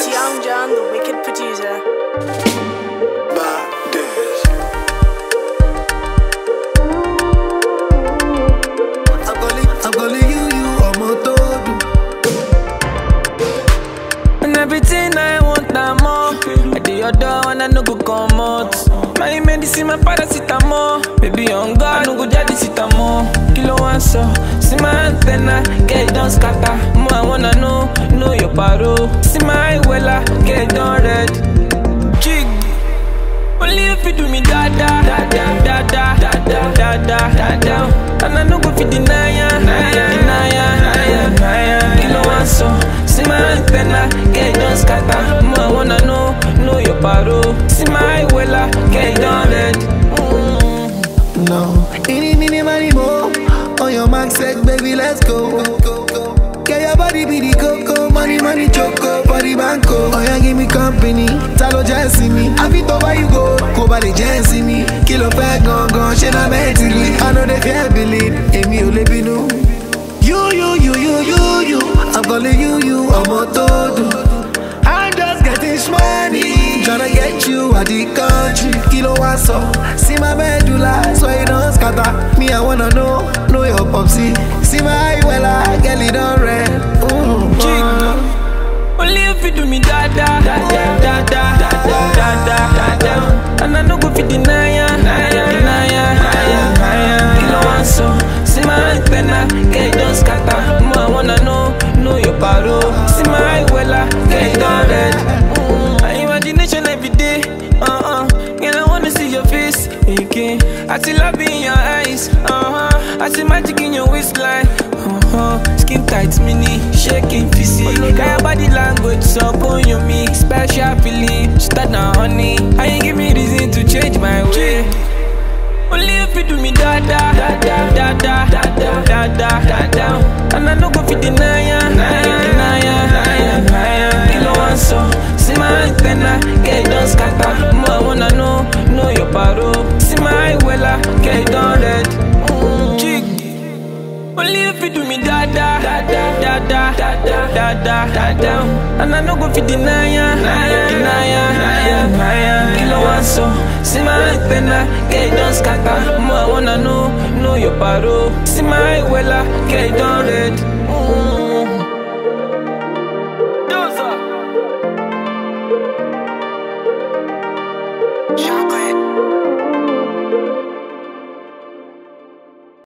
It's Young John, the wicked producer. I'm calling you are motodu. And everything I want, I'm more. I do your door and I no go come out. My medicine, my paracetamol. Baby, on God, I no go jadi sitamo. Kilo one so, see my antenna, get it done scatter. More I wanna know your paro. See my wella, get it done red. Jig, only if you do me da da da da da da da da da da da. And I no go fit deny ya. Kilo one so, see my antenna, get it done scatter. More I wanna know your paro. See my wella, get it done red. No, any money more. On your mark, set, baby, let's go. Get your body be the coco, money choco, body banco. Oh yeah, give me company, talo just see me. I fit over you go by the just see me. Kilo fat gone, shit I'm mentally. I know they can't believe, Amy Olebinu. You. I'm calling you, I'm motodu. I'm just getting money, tryna get you out the country. Kilo one so, see my medulla, so you don't scatter. Me I wanna know your popsy. See my wella, girl it on red. Only if you do me da da da da da da da da da da. And I no go fit deny ya. Kilo one so, see my antenna, get it done scatter. More I wanna know your paro. See my wella, get it done red. My imagination every day. Girl, I wanna see your face again. I see love in your eyes. I see magic in your waistline. Skin tight, mini, shaking physique. Got your body language, so on your mix. Special feeling, start now, honey. I ain't give me reason to change my way. Only if you do me da da da da da da da da da da. And I no go fit deny ya. Kilo one so, see my antenna, get it done scatter. More I wanna know your paro. See my wella, get it done red. Jig, only if you do me da da da da da da da da da. And I no go fit deny ya. Kilo one so, see my antenna, get it done scatter. More I wanna know your paro. See my wella, get it done red.